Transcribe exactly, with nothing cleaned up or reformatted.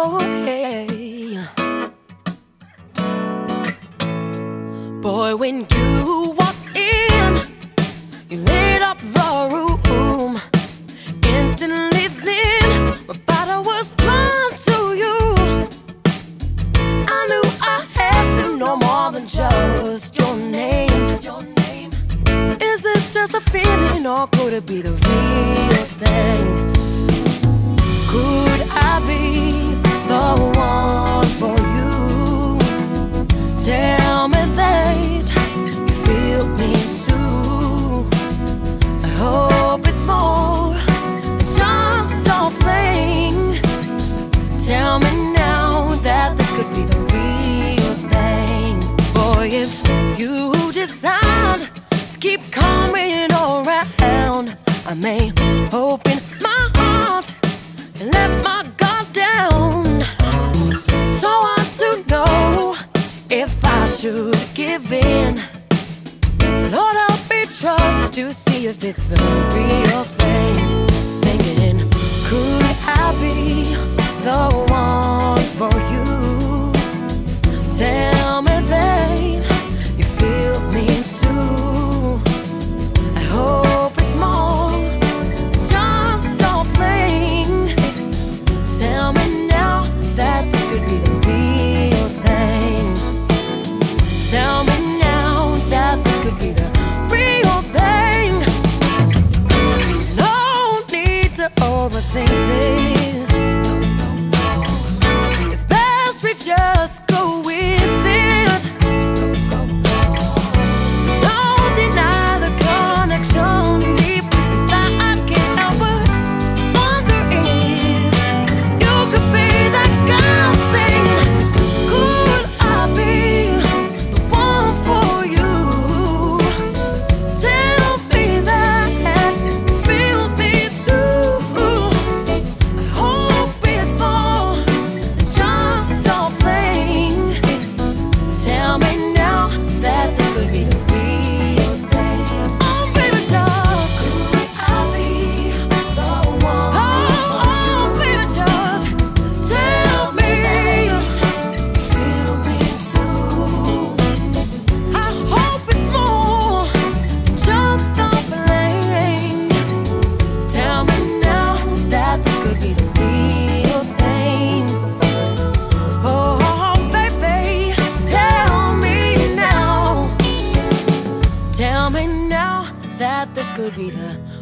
oh, hey. Boy, when you walked in, you lit up the room. Instantly then, my body was drawn to you. I knew I had to know more than just your name. Is this just a feeling, or could it be the real thing? Could I be the one for you? Tell me that you feel me too. I hope it's more than just a fling. Tell me now that this could be the real thing. Boy, if you decide to keep coming around, I may open my heart and let my guard down. So hard to know if I should give in. Lord, help me trust to see if it's the real thing. Singing, could I be the one for you? Tell me that you feel me too. I hope it's more than just a fling. Tell me now that this could be the real thing. Tell me now that this could be the real thing. No need to overthink this. It's best we just go with it. Don't deny the connection deep inside. I can't help but wonder if you could be that girl singing. Could I be the one for you? Tell me that you feel me too. I hope it's more than just a fling. Tell me now that this could be the real thing. Oh, baby, just could I be the one? Oh, oh, baby, just tell me you feel me too. I hope it's more than just a fling. Tell me now that this could be the real thing. Oh, baby, tell me now. Tell me now that this could be the